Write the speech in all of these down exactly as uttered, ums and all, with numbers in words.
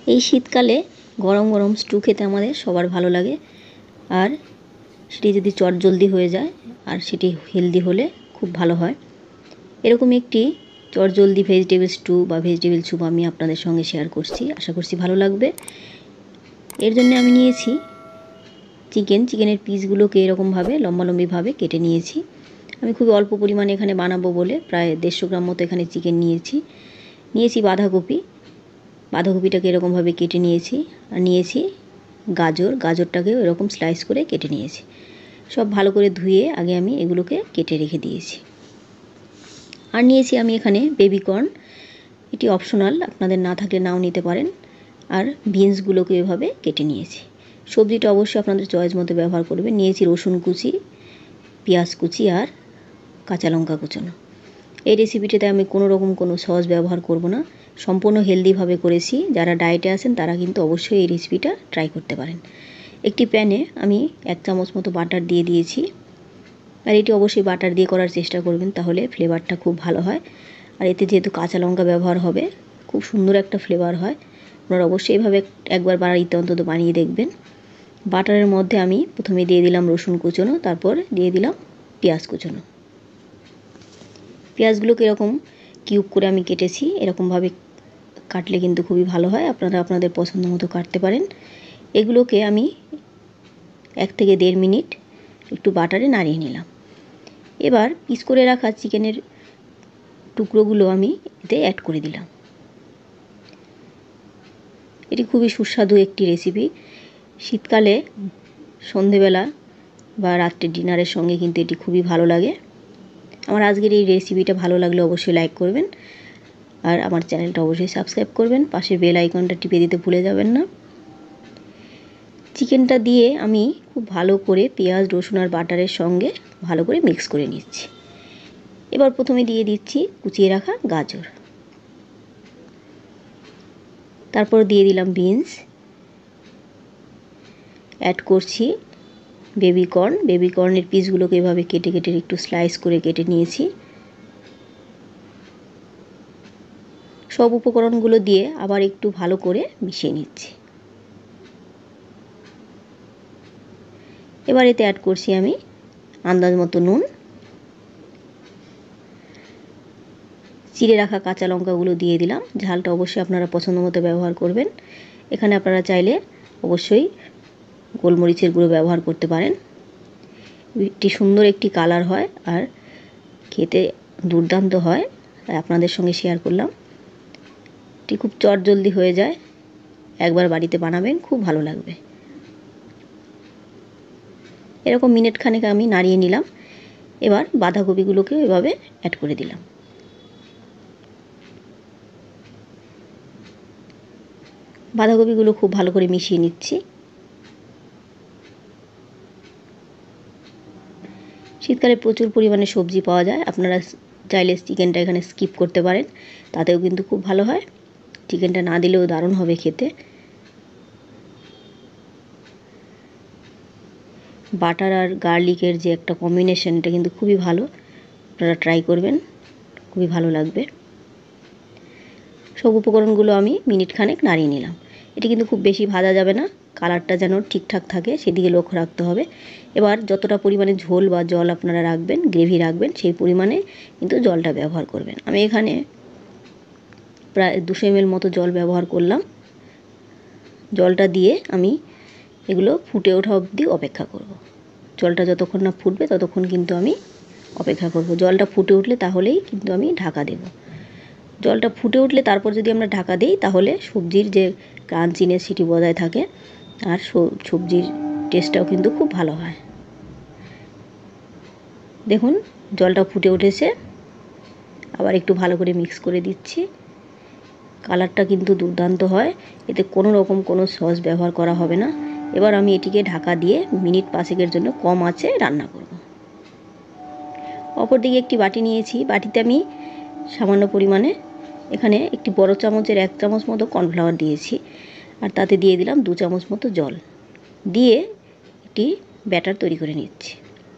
এই শীতকালে গরম গরম স্টু খেতে আমাদের সবার ভালো লাগে, আর সেটি যদি চটজলদি হয়ে যায় আর সেটি হেলদি হলে খুব ভালো হয়। এরকম একটি চটজলদি ভেজিটেবল স্টু বা ভেজিটেবল স্যুপ আমি আপনাদের সঙ্গে শেয়ার করছি, আশা করছি ভালো লাগবে। এর জন্য আমি নিয়েছি চিকেন। চিকেনের পিসগুলোকে এরকমভাবে লম্বালম্বিভাবে কেটে নিয়েছি। আমি খুব অল্প পরিমাণে এখানে বানাবো বলে প্রায় দেড়শো গ্রাম মতো এখানে চিকেন নিয়েছি। নিয়েছি বাঁধাকপি, বাঁধাকপিটাকে এরকমভাবে কেটে নিয়েছি। আর নিয়েছি গাজর, গাজরটাকেও এরকম স্লাইস করে কেটে নিয়েছি। সব ভালো করে ধুয়ে আগে আমি এগুলোকে কেটে রেখে দিয়েছি। আর নিয়েছি আমি এখানে বেবিকর্ন, এটি অপশনাল, আপনাদের না থাকলে নাও নিতে পারেন। আর বিনসগুলোকে এভাবে কেটে নিয়েছি। সবজিটা অবশ্যই আপনাদের চয়েস মতো ব্যবহার করবেন। নিয়েছি রসুন কুচি, পেঁয়াজ কুচি আর কাঁচা লঙ্কা কুচানো। এই রেসিপিটাতে আমি কোনো রকম কোনো সস ব্যবহার করব না, সম্পূর্ণ হেলদিভাবে করেছি। যারা ডায়েটে আছেন তারা কিন্তু অবশ্যই এই রেসিপিটা ট্রাই করতে পারেন। একটি প্যানে আমি এক চামচ মতো বাটার দিয়ে দিয়েছি। আর এটি অবশ্যই বাটার দিয়ে করার চেষ্টা করবেন, তাহলে ফ্লেভারটা খুব ভালো হয়। আর এতে যেহেতু কাঁচা লঙ্কা ব্যবহার হবে, খুব সুন্দর একটা ফ্লেভার হয়। আপনারা অবশ্যই এইভাবে একবার বাড়িতে অন্তত বানিয়ে দেখবেন। বাটারের মধ্যে আমি প্রথমে দিয়ে দিলাম রসুন কুচনো, তারপর দিয়ে দিলাম পেঁয়াজ কুচনো। পেঁয়াজগুলোকে এরকম কিউব করে আমি কেটেছি। এরকমভাবে কাটলে কিন্তু খুবই ভালো হয়, আপনারা আপনাদের পছন্দ মতো কাটতে পারেন। এগুলোকে আমি এক থেকে দেড় মিনিট একটু বাটারে নাড়িয়ে নিলাম। এবার পিস করে রাখা চিকেনের টুকরোগুলো আমি এতে অ্যাড করে দিলাম। এটি খুবই সুস্বাদু একটি রেসিপি। শীতকালে সন্ধেবেলা বা রাত্রে ডিনারের সঙ্গে কিন্তু এটি খুবই ভালো লাগে। আমার আজকের এই রেসিপিটা ভালো লাগলে অবশ্যই লাইক করবেন, আর আমার চ্যানেলটা অবশ্যই সাবস্ক্রাইব করবেন। পাশে বেল আইকনটা টিপে দিতে ভুলে যাবেন না। চিকেনটা দিয়ে আমি খুব ভালো করে পেঁয়াজ, রসুন আর বাটারের সঙ্গে ভালো করে মিক্স করে নিচ্ছি। এবার প্রথমে দিয়ে দিচ্ছি কুচিয়ে রাখা গাজর, তারপর দিয়ে দিলাম বিনস, অ্যাড করছি বেবিকর্ন। বেবিকর্নের পিসগুলোকে এভাবে কেটে কেটে একটু স্লাইস করে কেটে নিয়েছি। সব উপকরণগুলো দিয়ে আবার একটু ভালো করে মিশিয়ে নিচ্ছি। এবার এতে অ্যাড করছি আমি আন্দাজ মতো নুন, চিড়ে রাখা কাঁচা লঙ্কাগুলো দিয়ে দিলাম। ঝালটা অবশ্যই আপনারা পছন্দ মতো ব্যবহার করবেন। এখানে আপনারা চাইলে অবশ্যই গোলমরিচের গুঁড়ো ব্যবহার করতে পারেন। একটি সুন্দর একটি কালার হয় আর খেতে দুর্দান্ত হয়, তাই আপনাদের সঙ্গে শেয়ার করলাম। এটি খুব চটজলদি হয়ে যায়, একবার বাড়িতে বানাবেন, খুব ভালো লাগবে। এরকম মিনিট খানেক আমি নাড়িয়ে নিলাম। এবার বাঁধাকপিগুলোকে এভাবে অ্যাড করে দিলাম। বাঁধাকপিগুলো খুব ভালো করে মিশিয়ে নিচ্ছি। শীতকালে প্রচুর পরিমাণে সবজি পাওয়া যায়, আপনারা চাইলে চিকেনটা এখানে স্কিপ করতে পারেন, তাতেও কিন্তু খুব ভালো হয়। চিকেনটা না দিলেও দারুণ হবে খেতে। বাটার আর গার্লিকের যে একটা কম্বিনেশন, এটা কিন্তু খুবই ভালো, আপনারা ট্রাই করবেন, খুবই ভালো লাগবে। সব উপকরণগুলো আমি মিনিট খানেক নাড়িয়ে নিলাম। এটি কিন্তু খুব বেশি ভাজা যাবে না, কালারটা যেন ঠিকঠাক থাকে সেদিকে লক্ষ্য রাখতে হবে। এবার যতটা পরিমাণে ঝোল বা জল আপনারা রাখবেন, গ্রেভি রাখবেন, সেই পরিমাণে কিন্তু জলটা ব্যবহার করবেন। আমি এখানে প্রায় দুশো এমএল মতো জল ব্যবহার করলাম। জলটা দিয়ে আমি এগুলো ফুটে ওঠা অবধি অপেক্ষা করব। জলটা যতক্ষণ না ফুটবে ততক্ষণ কিন্তু আমি অপেক্ষা করব। জলটা ফুটে উঠলে তাহলেই কিন্তু আমি ঢাকা দেব। জলটা ফুটে উঠলে তারপর যদি আমরা ঢাকা দিই, তাহলে সবজির যে ক্রাঞ্চিনেস সেটি বজায় থাকে, আর সবজির টেস্টটাও কিন্তু খুব ভালো হয়। দেখুন জলটা ফুটে উঠেছে, আবার একটু ভালো করে মিক্স করে দিচ্ছি। কালারটা কিন্তু দুর্দান্ত হয়, এতে কোনো রকম কোনো সস ব্যবহার করা হবে না। এবার আমি এটিকে ঢাকা দিয়ে মিনিট পাঁচেকের জন্য কম আঁচে রান্না করব। অপরদিকে একটি বাটি নিয়েছি, বাটিতে আমি সামান্য পরিমাণে এখানে একটি বড় চামচের এক চামচ মতো কর্নফ্লাওয়ার দিয়েছি, আর তাতে দিয়ে দিলাম দু চামচ মতো জল, দিয়ে একটি ব্যাটার তৈরি করে নিচ্ছি।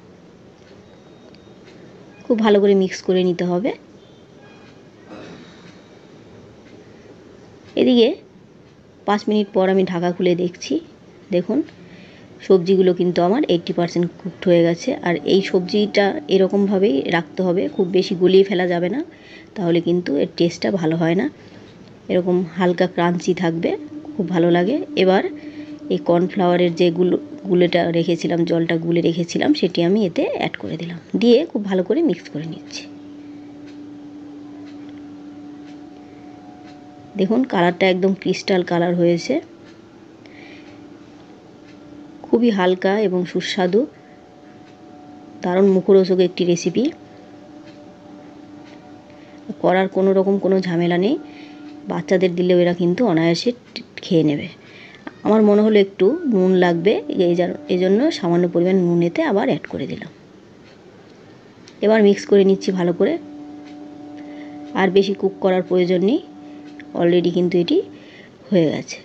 খুব ভালো করে মিক্স করে নিতে হবে। এদিকে পাঁচ মিনিট পর আমি ঢাকা খুলে দেখছি, দেখুন সবজিগুলো কিন্তু আমার এইট্টি পারসেন্ট কুকড হয়ে গেছে। আর এই সবজিটা এরকমভাবেই রাখতে হবে, খুব বেশি গলিয়ে ফেলা যাবে না, তাহলে কিন্তু এর টেস্টটা ভালো হয় না। এরকম হালকা ক্রাঞ্চি থাকবে, খুব ভালো লাগে। এবার এই কর্নফ্লাওয়ারের যে গুলো গুলেটা রেখেছিলাম, জলটা গুলে রেখেছিলাম, সেটি আমি এতে অ্যাড করে দিলাম, দিয়ে খুব ভালো করে মিক্স করে নিচ্ছি। দেখুন কালারটা একদম ক্রিস্টাল কালার হয়েছে, খুবই হালকা এবং সুস্বাদু, দারুণ মুখরোচক একটি রেসিপি। করার কোনো রকম কোনো ঝামেলা নেই, বাচ্চাদের দিলেও এরা কিন্তু অনায়াসে খেয়ে নেবে। আমার মনে হলো একটু নুন লাগবে, এই জন্য সামান্য পরিমাণ নুন এতে আবার অ্যাড করে দিলাম। এবার মিক্স করে নিচ্ছি ভালো করে, আর বেশি কুক করার প্রয়োজন নেই, অলরেডি কিন্তু এটি হয়ে গেছে।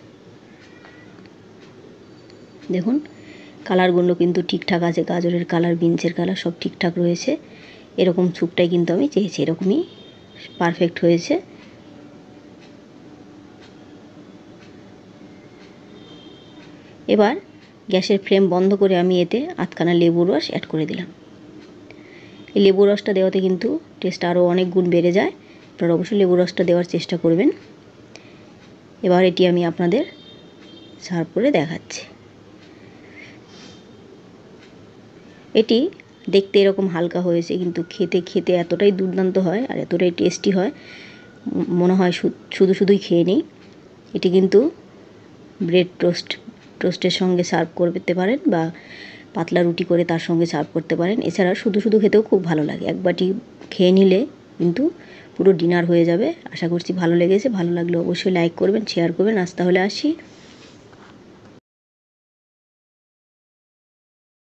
দেখুন কালারগুলো কিন্তু ঠিকঠাক আছে, গাজরের কালার, বিনসের কালার সব ঠিকঠাক রয়েছে। এরকম স্যুপটাই কিন্তু আমি চেয়েছি, এরকমই পারফেক্ট হয়েছে। এবার গ্যাসের ফ্লেম বন্ধ করে আমি এতে আধখানা লেবুর রস অ্যাড করে দিলাম। এই লেবুর রসটা দেওয়াতে কিন্তু টেস্ট আরও অনেক গুণ বেড়ে যায়, আপনারা অবশ্যই লেবুর রসটা দেওয়ার চেষ্টা করবেন। এবার এটি আমি আপনাদের সার্ভ করে দেখাচ্ছি। এটি দেখতে এরকম হালকা হয়েছে, কিন্তু খেতে খেতে এতটাই দুর্দান্ত হয় আর এতটাই টেস্টি হয়, মনে হয় শুধু শুধুই খেয়ে নিই। এটি কিন্তু ব্রেড টোস্ট টোস্টের সঙ্গে সার্ভ করতে পারেন, বা পাতলা রুটি করে তার সঙ্গে সার্ভ করতে পারেন। এছাড়া শুধু শুধু খেতেও খুব ভালো লাগে, এক বাটি খেয়ে নিলে কিন্তু পুরো ডিনার হয়ে যাবে। আশা করছি ভালো লেগেছে, ভালো লাগলে অবশ্যই লাইক করবেন, শেয়ার করবেন। আজ তাহলে আসি।